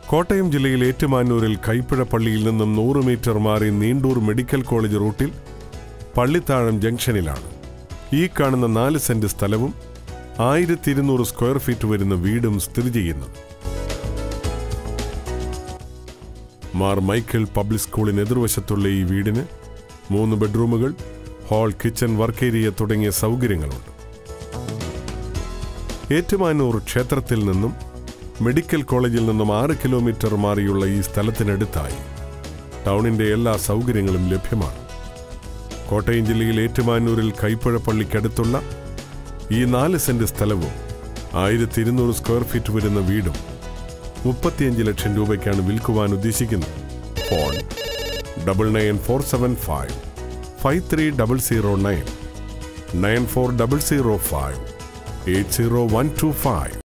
കോട്ടയം ജില്ലയിൽ ഏറ്റുമാനൂരിൽ കൈപ്പുഴ പള്ളിയിൽ നിന്നും 100 മീറ്റർ മാറി നീണ്ടൂർ മെഡിക്കൽ കോളേജ് റൂട്ടിൽ പള്ളിത്താഴം ജംഗ്ഷനിലാണ് ഈ കാണുന്ന 4 സെന്റ് സ്ഥലവും 1200 സ്ക്വയർ ഫീറ്റ് വരുന്ന വീടും സ്ഥിതി ചെയ്യുന്നത്. മാർ മൈക്കിൾ പബ്ലിക് സ്കൂളിന് എതിർവശത്തുള്ള ഈ വീടിന് 3 ബെഡ്റൂമുകൾ, ഹാൾ, കിച്ചൺ, വർക്ക് ഏരിയ തുടങ്ങിയ സൗകര്യങ്ങളുണ്ട്. ഏറ്റുമാനൂർ ക്ഷേത്രത്തിൽ നിന്നും മെഡിക്കൽ കോളേജിൽ നിന്നും 6 കിലോമീറ്റർ മാറിയുള്ള ഈ സ്ഥലത്തിനടുത്തായി ടൗണിന്റെ എല്ലാ സൗകര്യങ്ങളും ലഭ്യമാണ്. കോട്ടയം ജില്ലയിൽ ഏറ്റുമാനൂരിൽ കൈപ്പുഴ പള്ളിക്കടുത്തുള്ള ഈ 4 സെന്റ് സ്ഥലവും 1200 സ്ക്വയർ ഫീറ്റ് വരുന്ന വീടും 35 ലക്ഷം രൂപയ്ക്കാണ് വിൽക്കുവാൻ ഉദ്ദേശിക്കുന്നത്. ഫോൺ 99475 53009 94005 80125.